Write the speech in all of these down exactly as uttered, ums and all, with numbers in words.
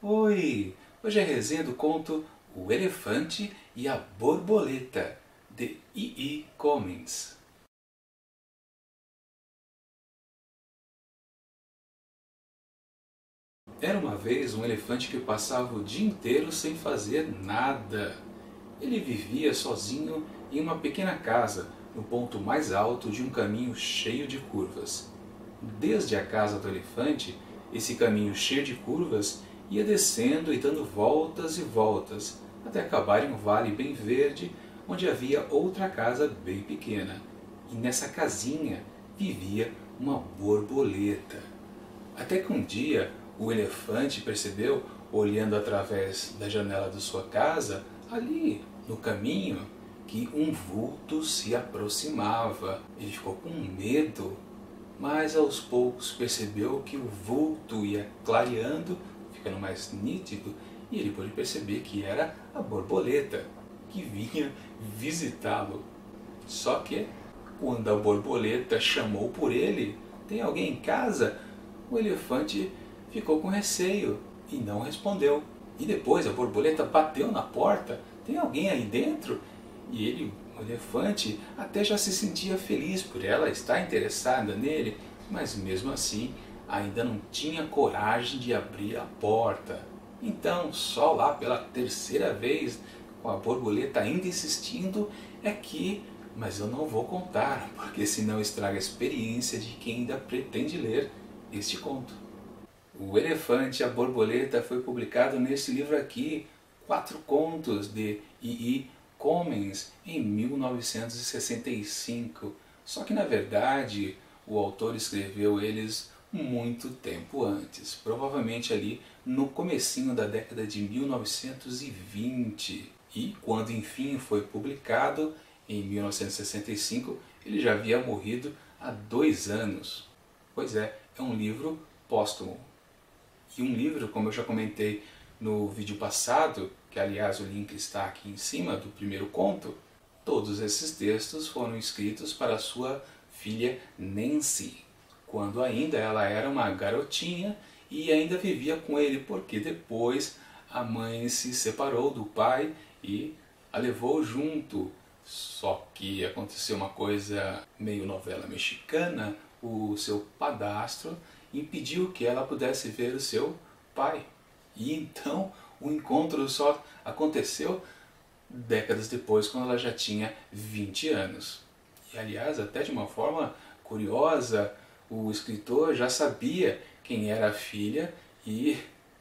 Oi! Hoje é a resenha do conto O Elefante e a Borboleta, de E E Cummings. Era uma vez um elefante que passava o dia inteiro sem fazer nada. Ele vivia sozinho em uma pequena casa, no ponto mais alto de um caminho cheio de curvas. Desde a casa do elefante, esse caminho cheio de curvas ia descendo e dando voltas e voltas, até acabar em um vale bem verde, onde havia outra casa bem pequena. E nessa casinha vivia uma borboleta. Até que um dia o elefante percebeu, olhando através da janela de sua casa, ali no caminho, que um vulto se aproximava. Ele ficou com medo, mas aos poucos percebeu que o vulto ia clareando, ficando mais nítido, e ele pôde perceber que era a borboleta que vinha visitá-lo. Só que, quando a borboleta chamou por ele, tem alguém em casa? O elefante ficou com receio e não respondeu. E depois a borboleta bateu na porta, tem alguém aí dentro? E ele, o elefante, até já se sentia feliz por ela estar interessada nele, mas mesmo assim ainda não tinha coragem de abrir a porta. Então, só lá pela terceira vez, com a borboleta ainda insistindo, é que, mas eu não vou contar, porque senão estraga a experiência de quem ainda pretende ler este conto. O Elefante e a Borboleta foi publicado nesse livro aqui, Quatro Contos, de E E Cummings, em mil novecentos e sessenta e cinco. Só que na verdade o autor escreveu eles muito tempo antes, provavelmente ali no comecinho da década de mil novecentos e vinte. E quando enfim foi publicado, em mil novecentos e sessenta e cinco, ele já havia morrido há dois anos. Pois é, é um livro póstumo. E um livro, como eu já comentei no vídeo passado, que aliás o link está aqui em cima do primeiro conto, todos esses textos foram escritos para sua filha Nancy, quando ainda ela era uma garotinha e ainda vivia com ele, porque depois a mãe se separou do pai e a levou junto. Só que aconteceu uma coisa meio novela mexicana, o seu padrasto impediu que ela pudesse ver o seu pai. E então o encontro só aconteceu décadas depois, quando ela já tinha vinte anos. E aliás, até de uma forma curiosa, o escritor já sabia quem era a filha e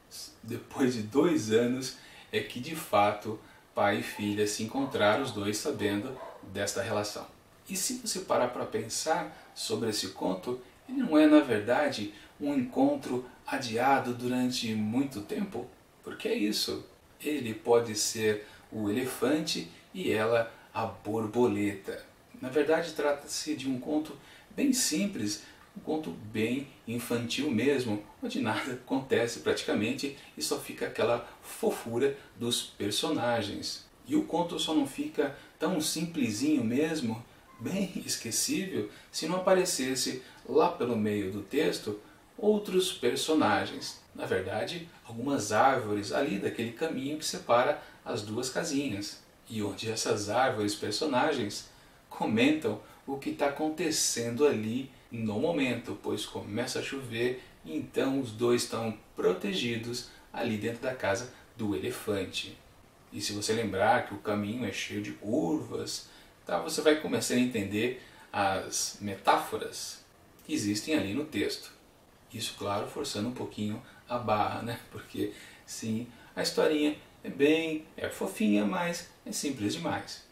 depois de dois anos é que de fato pai e filha se encontraram, os dois sabendo desta relação. E se você parar para pensar sobre esse conto, ele não é na verdade um encontro adiado durante muito tempo? Porque é isso, ele pode ser o elefante e ela a borboleta. Na verdade trata-se de um conto bem simples, um conto bem infantil mesmo, onde nada acontece praticamente e só fica aquela fofura dos personagens. E o conto só não fica tão simplesinho mesmo, bem esquecível, se não aparecesse lá pelo meio do texto outros personagens. Na verdade, algumas árvores ali daquele caminho que separa as duas casinhas. E onde essas árvores personagens comentam o que está acontecendo ali no momento, pois começa a chover e então os dois estão protegidos ali dentro da casa do elefante. E se você lembrar que o caminho é cheio de curvas, tá, você vai começar a entender as metáforas que existem ali no texto. Isso, claro, forçando um pouquinho a barra, né? Porque, sim, a historinha é bem, é fofinha, mas é simples demais.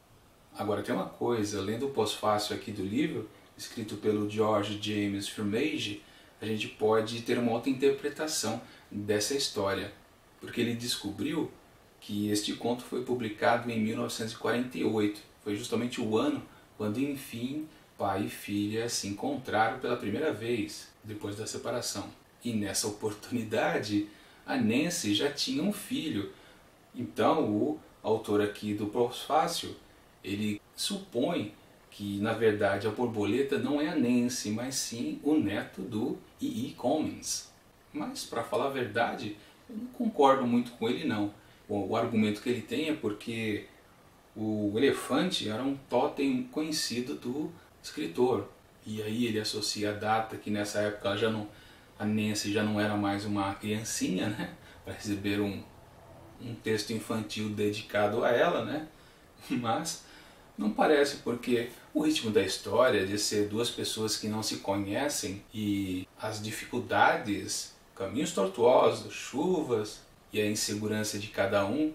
Agora tem uma coisa, lendo o pós-fácil aqui do livro, escrito pelo George James Firmage, a gente pode ter uma outra interpretação dessa história, porque ele descobriu que este conto foi publicado em mil novecentos e quarenta e oito, foi justamente o ano quando enfim pai e filha se encontraram pela primeira vez, depois da separação. E nessa oportunidade, a Nancy já tinha um filho. Então o autor aqui do pós-fácil, ele supõe que na verdade a borboleta não é a Nancy, mas sim o neto do E E Cummings. Mas para falar a verdade, Eu não concordo muito com ele não. O, o argumento que ele tem é porque o elefante era um totem conhecido do escritor. E aí ele associa a data que nessa época ela já não, a Nancy já não era mais uma criancinha, né? Para receber um, um texto infantil dedicado a ela, né? Mas não parece, porque o ritmo da história de ser duas pessoas que não se conhecem e as dificuldades, caminhos tortuosos, chuvas e a insegurança de cada um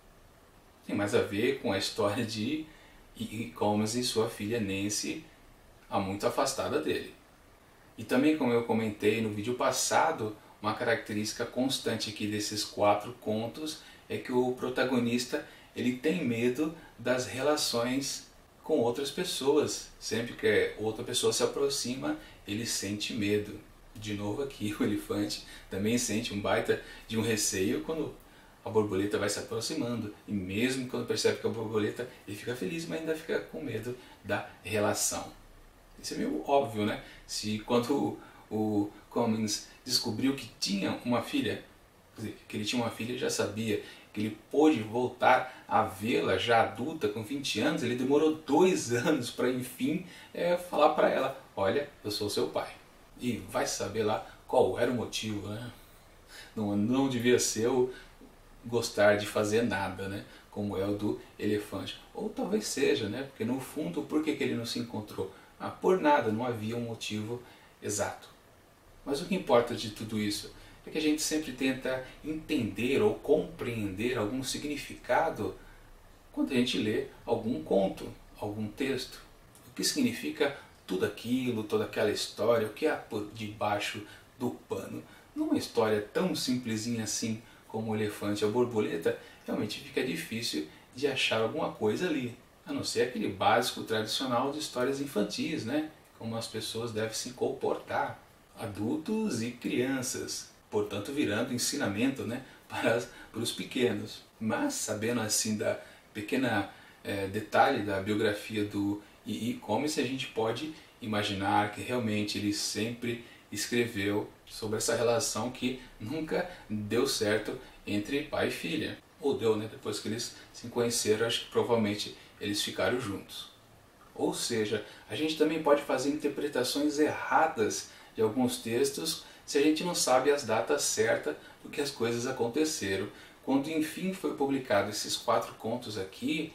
tem mais a ver com a história de E E Commons e sua filha Nancy, há muito afastada dele. E também, como eu comentei no vídeo passado, uma característica constante aqui desses quatro contos é que o protagonista ele tem medo das relações com outras pessoas. Sempre que outra pessoa se aproxima, ele sente medo. De novo aqui, o elefante também sente um baita de um receio quando a borboleta vai se aproximando. E mesmo quando percebe que a borboleta, ele fica feliz, mas ainda fica com medo da relação. Isso é meio óbvio, né? Se quando o, o Commons descobriu que tinha uma filha, quer dizer, que ele tinha uma filha, ele já sabia que ele pôde voltar a vê-la já adulta, com vinte anos, ele demorou dois anos para enfim é, falar para ela, olha, eu sou seu pai. E vai saber lá qual era o motivo, né? Não, não devia ser o gostar de fazer nada, né? Como é o do elefante. Ou talvez seja, né? Porque no fundo, por que, que ele não se encontrou? Ah, por nada, não havia um motivo exato. Mas o que importa de tudo isso é que a gente sempre tenta entender ou compreender algum significado quando a gente lê algum conto, algum texto. O que significa tudo aquilo, toda aquela história, o que há por debaixo do pano. Numa história tão simplesinha assim como o elefante e a borboleta, realmente fica difícil de achar alguma coisa ali. A não ser aquele básico tradicional de histórias infantis, né? Como as pessoas devem se comportar, adultos e crianças, portanto virando ensinamento, né? para, as, para os pequenos. Mas sabendo assim da pequena é, detalhe da biografia do E E Commons, a gente pode imaginar que realmente ele sempre escreveu sobre essa relação que nunca deu certo entre pai e filha. Ou deu, né? Depois que eles se conheceram, acho que provavelmente eles ficaram juntos. Ou seja, a gente também pode fazer interpretações erradas de alguns textos se a gente não sabe as datas certas do que as coisas aconteceram. Quando enfim foi publicado esses quatro contos aqui,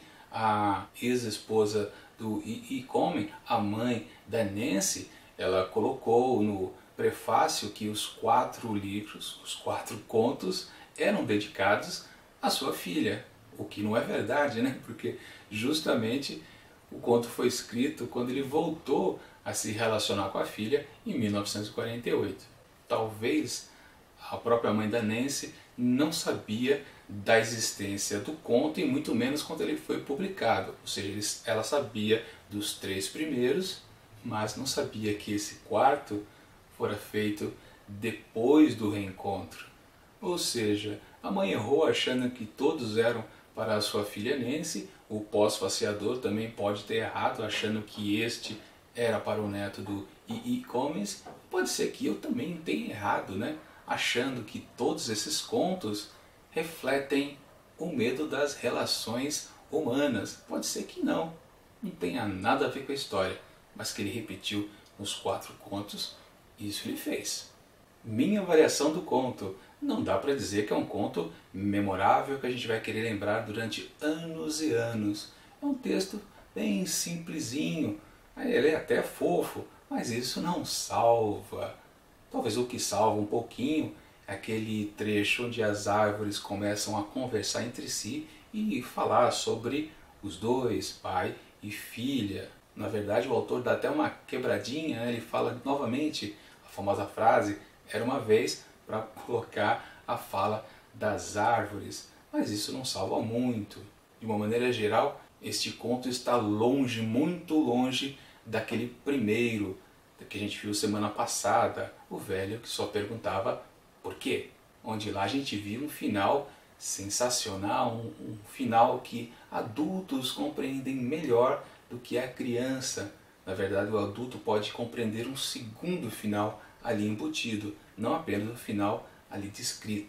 a ex-esposa do E E Commons, a mãe da Nancy, ela colocou no prefácio que os quatro livros, os quatro contos, eram dedicados à sua filha. O que não é verdade, né? Porque justamente o conto foi escrito quando ele voltou a se relacionar com a filha em mil novecentos e quarenta e oito. Talvez a própria mãe da Nancy não sabia da existência do conto e muito menos quando ele foi publicado. Ou seja, ela sabia dos três primeiros, mas não sabia que esse quarto fora feito depois do reencontro. Ou seja, a mãe errou achando que todos eram para a sua filha Nancy, o pós-faciador também pode ter errado achando que este era para o neto do E E Commons. Pode ser que eu também tenha errado, né? Achando que todos esses contos refletem o medo das relações humanas. Pode ser que não, não tenha nada a ver com a história, mas que ele repetiu nos quatro contos, isso ele fez. Minha avaliação do conto: não dá para dizer que é um conto memorável que a gente vai querer lembrar durante anos e anos. É um texto bem simplesinho, ele é até fofo, mas isso não salva. Talvez o que salva um pouquinho é aquele trecho onde as árvores começam a conversar entre si e falar sobre os dois, pai e filha. Na verdade, o autor dá até uma quebradinha, né? Ele fala novamente a famosa frase, era uma vez, para colocar a fala das árvores. Mas isso não salva muito. De uma maneira geral, este conto está longe, muito longe daquele primeiro que a gente viu semana passada, o velho que só perguntava por quê? Onde lá a gente viu um final sensacional, um, um final que adultos compreendem melhor do que a criança. Na verdade, o adulto pode compreender um segundo final ali embutido, não apenas o final ali descrito.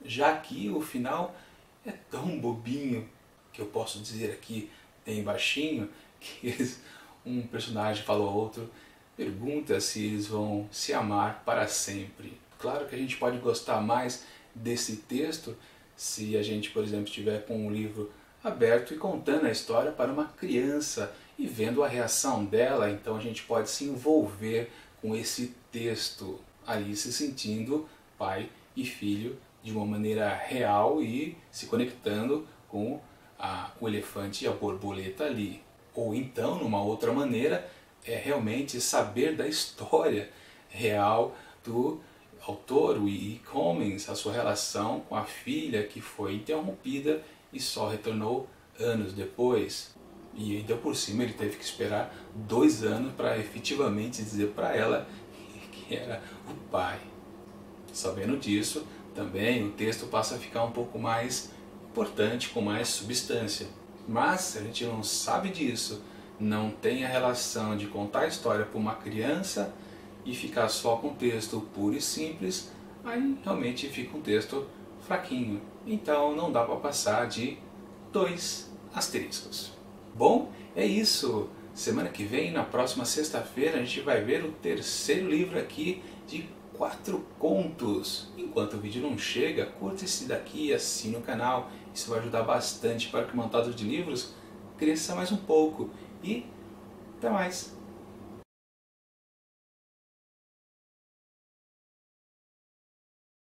Já que o final é tão bobinho, que eu posso dizer aqui bem baixinho, que eles, um personagem fala ao outro, pergunta se eles vão se amar para sempre. Claro que a gente pode gostar mais desse texto se a gente, por exemplo, estiver com um livro aberto e contando a história para uma criança e vendo a reação dela, então a gente pode se envolver com esse texto ali, se sentindo pai e filho de uma maneira real e se conectando com a, o elefante e a borboleta ali. Ou então, numa outra maneira, é realmente saber da história real do autor, o E. Cummings, a sua relação com a filha que foi interrompida e só retornou anos depois. E ainda por cima ele teve que esperar dois anos para efetivamente dizer para ela que era o pai. Sabendo disso, também o texto passa a ficar um pouco mais importante, com mais substância. Mas se a gente não sabe disso, não tem a relação de contar a história para uma criança e ficar só com texto puro e simples, aí realmente fica um texto fraquinho. Então não dá para passar de dois asteriscos. Bom, é isso. Semana que vem, na próxima sexta-feira, a gente vai ver o terceiro livro aqui de quatro contos. Enquanto o vídeo não chega, curta esse daqui e assine o canal. Isso vai ajudar bastante para que o Montado de Livros cresça mais um pouco. E até mais!